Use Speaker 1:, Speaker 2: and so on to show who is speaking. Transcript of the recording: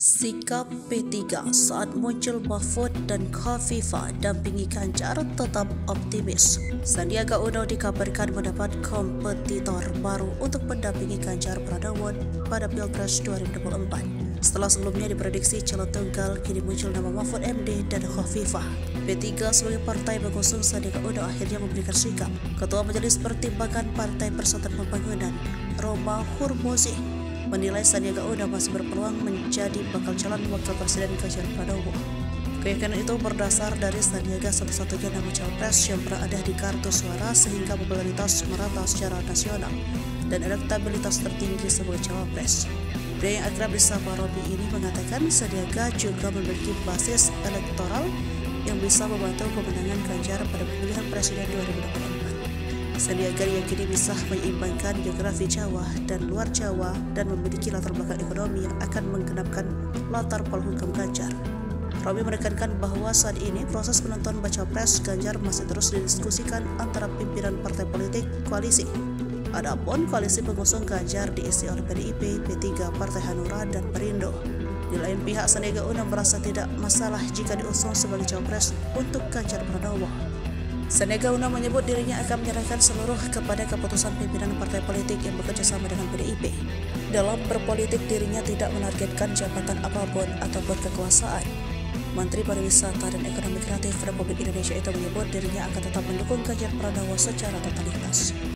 Speaker 1: Sikap P3 saat muncul Mahfud dan Khofifah dampingi Ganjar tetap optimis. Sandiaga Uno dikabarkan mendapat kompetitor baru untuk mendampingi Ganjar Pranowo pada Pilpres 2024. Setelah sebelumnya diprediksi calon tunggal, kini muncul nama Mahfud MD dan Khofifah. P3 sebagai partai pengusung Sandiaga Uno akhirnya memberikan sikap. Ketua Majelis Pertimbangan Partai Persatuan Pembangunan, Roma Hurmuzi, menilai Sandiaga Uno masih berpeluang menjadi bakal calon wakil presiden Ganjar Pranowo. Keyakinan itu berdasar dari Sandiaga satu-satunya nama cawapres yang berada di kartu suara sehingga popularitas merata secara nasional dan elektabilitas tertinggi sebagai cawapres. Pria yang akrab disapa Robi ini mengatakan Sandiaga juga memiliki basis elektoral yang bisa membantu kemenangan Ganjar pada pemilihan presiden 2024. Sandiaga yakini bisa menyeimbangkan geografi Jawa dan luar Jawa dan memiliki latar belakang ekonomi yang akan menggenapkan latar polhukam Ganjar. Robi menekankan bahwa saat ini proses penentuan baca pres Ganjar masih terus didiskusikan antara pimpinan partai politik koalisi. Adapun koalisi pengusung Ganjar diisi oleh PDIP, P3, Partai Hanura, dan Perindo. Di lain pihak, Sandiaga Uno merasa tidak masalah jika diusung sebagai cawapres untuk Ganjar Pranowo. Sandiaga Uno menyebut dirinya akan menyerahkan seluruh kepada keputusan pimpinan partai politik yang bekerja sama dengan PDIP. Dalam berpolitik, dirinya tidak menargetkan jabatan apapun ataupun kekuasaan. Menteri Pariwisata dan Ekonomi Kreatif Republik Indonesia itu menyebut dirinya akan tetap mendukung Ganjar Pranowo secara totalitas.